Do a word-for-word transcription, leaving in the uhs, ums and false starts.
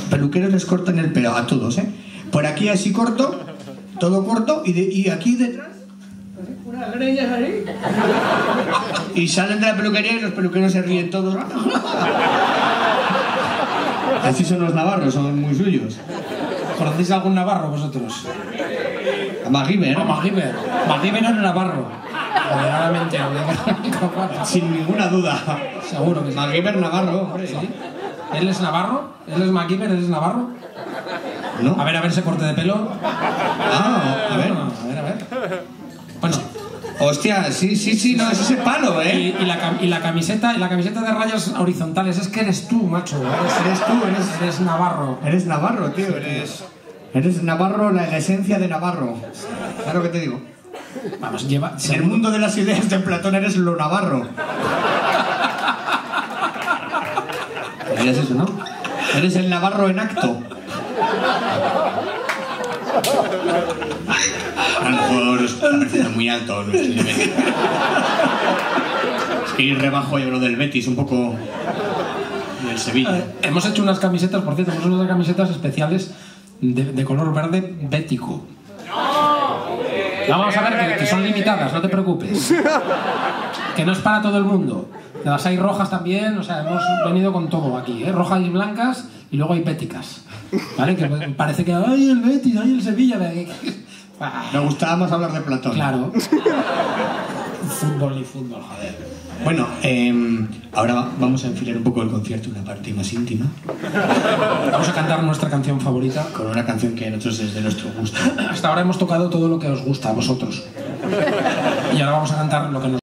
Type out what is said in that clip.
peluqueros les cortan el pelo a todos, ¿eh? Por aquí así corto, todo corto, y, de, y aquí detrás unas greñas ahí. Y salen de la peluquería y los peluqueros se ríen todos. Así son los navarros, son muy suyos. ¿Conocéis algún navarro vosotros? A MacGyver. No, MacGyver. MacGyver era navarro. Verdaderamente. Sin ninguna duda. Seguro que sí. MacGyver navarro, hombre. ¿Sí? ¿Él es navarro? ¿Él es MacGyver? ¿Él es navarro? ¿No? A ver, a ver ese corte de pelo. Ah, a ver. A ver, a ver. Bueno. Hostia, sí, sí, sí, no, es ese palo, ¿eh? Y, y, la, y la camiseta, la camiseta de rayas horizontales, es que eres tú, macho. Eres, Eres tú, eres... eres navarro. Eres navarro, tío, eres... Eres navarro, la, la esencia de navarro. Claro que te digo. Vamos, lleva... En el mundo de las ideas de Platón eres lo navarro. ¿Sabías eso, no? Eres el navarro en acto. A lo mejor os está pareciendo muy alto nuestro nivel. Es que ir rebajo yo lo del Betis, un poco del Sevilla. Eh, hemos hecho unas camisetas, por cierto, hemos hecho unas camisetas especiales de, de color verde bético. Vamos a ver que, que son limitadas, no te preocupes. Que no es para todo el mundo. Las hay rojas también, o sea, hemos venido con todo aquí, ¿eh? Rojas y blancas, y luego hay béticas. ¿Vale? Que parece que ¡ay, el Betis! ¡Ay, el Sevilla! Me gustaba más hablar de Platón. Claro. Fútbol y fútbol, joder. Bueno, eh, ahora vamos a enfilar un poco el concierto, una parte más íntima. Vamos a cantar nuestra canción favorita. Con una canción que a nosotros es de nuestro gusto. Hasta ahora hemos tocado todo lo que os gusta a vosotros. Y ahora vamos a cantar lo que nos